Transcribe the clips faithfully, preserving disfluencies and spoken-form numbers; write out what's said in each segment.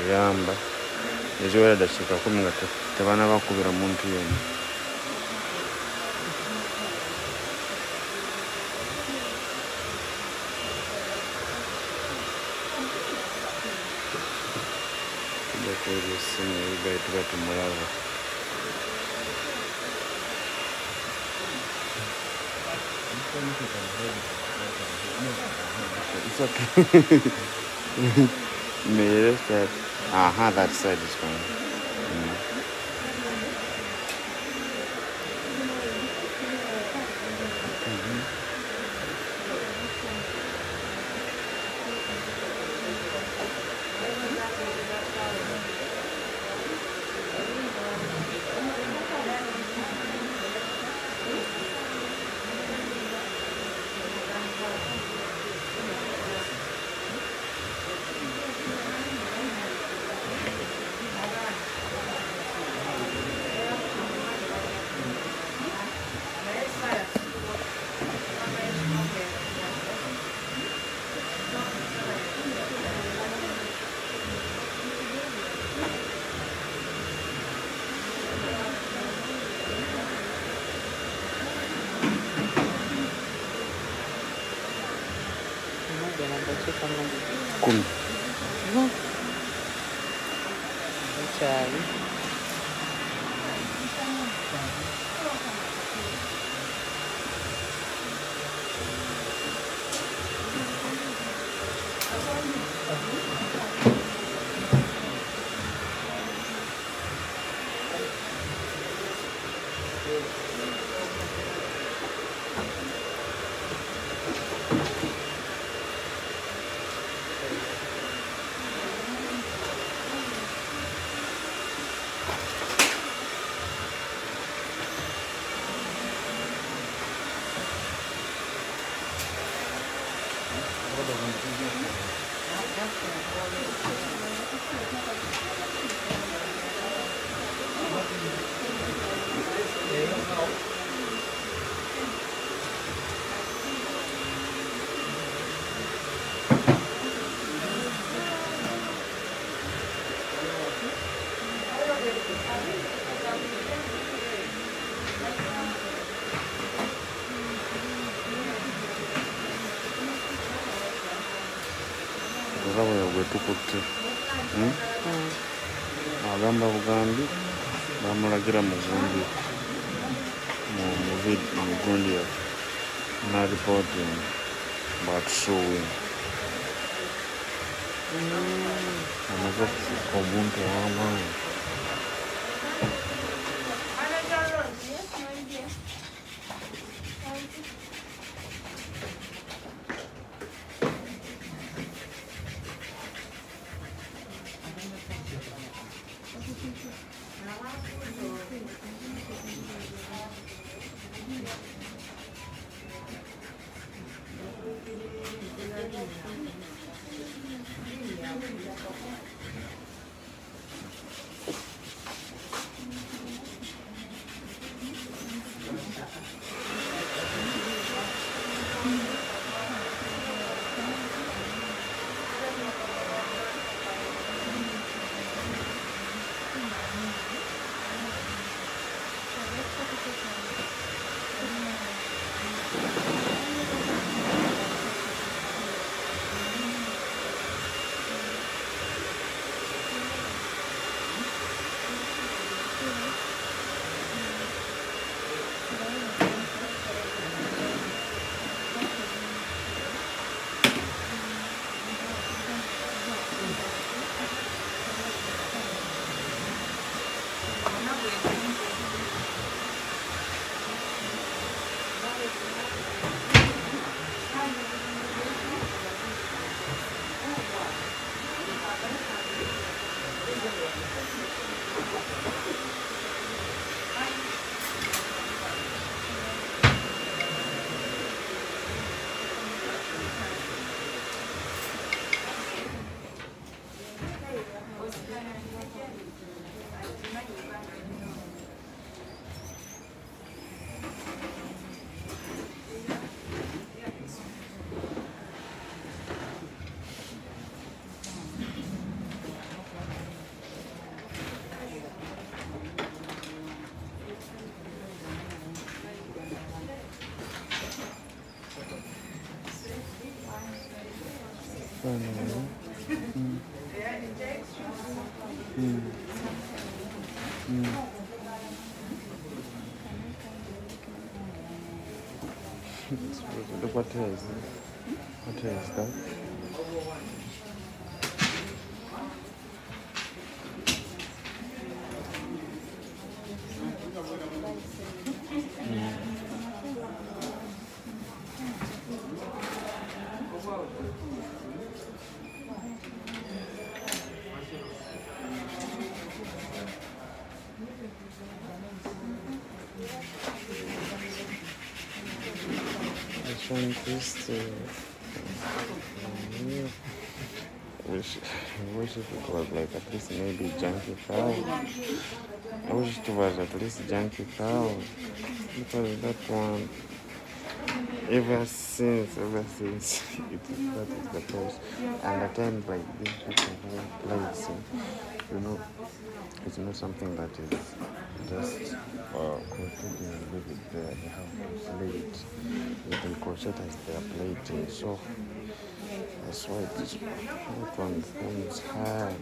yamba eziwera dakiika kumi nga tebanaba kubira muntu yenna. Tujja essimu ebigayi tuba tumulaba. It's okay. Maybe that. Aha, that side is fine. Mm. Kumi. Charlie. Tukutte agamba Bugambi bamulagira mugundi mugundi na reporting but showing amaze kufuuka omuntu ow'amaanyi. ekifaananyi. Mm. Mm. Mm. Look what hair is this? What hair is that? This one is the. Yeah. Wish, I wish if it was like at least maybe junky cow. I wish it was at least junky cow. Because that one, ever since, ever since, it, that is the place. And at times like this, people who plates, you know, it's not something that is just uh, completely leave it there. They have to plate. They crochet as their plating. So that's why this that one becomes hard.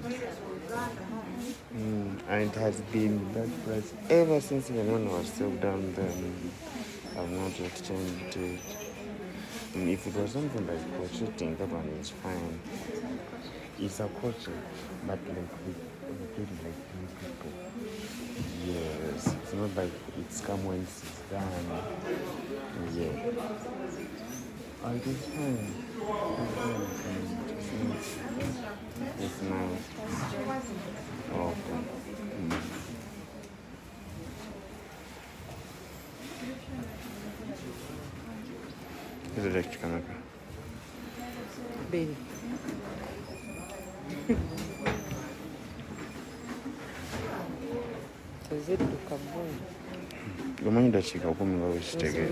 Mm, and it has been that price ever since even when I was still down there. I've not yet changed it. And if it was something like crocheting, that one is fine. It's a crochet, but like with with like three people. Yes, it's not like it's come once it's done. Yeah. Oh, it is fine. It's nice. It's nice. Okay. Mm. Is it extra camera? Baby. Tezidduka boy. Omanyi dakiika kumi nga wekitegeeza.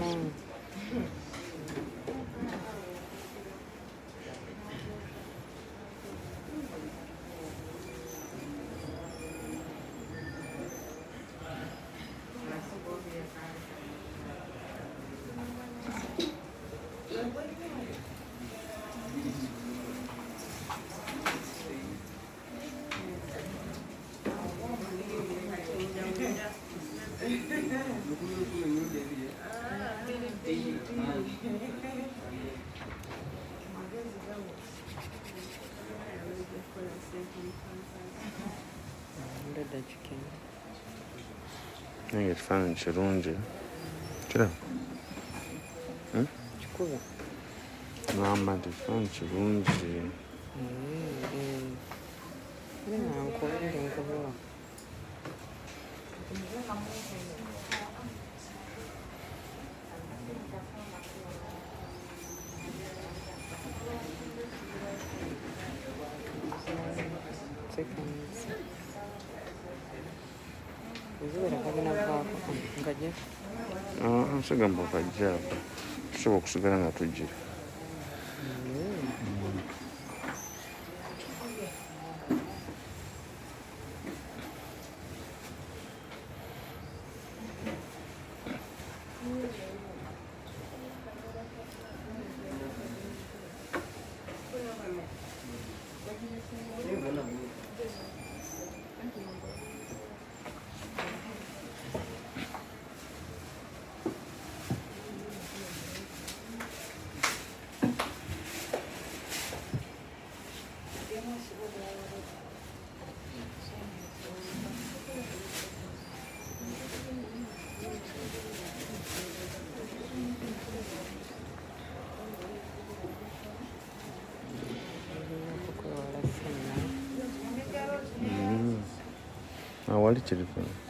Naye ekifaananyi kirungi. Kiraba? Kikuba. Ngamba nti ekifaananyi kirungi. Era nga nkubira nkubira. Seconds. Uzibera kagina vaako ngajja. Ah, nsigamba okajja ako. Tusobola okusigala nga tujjira. Mm. Ah, wali kiri fano.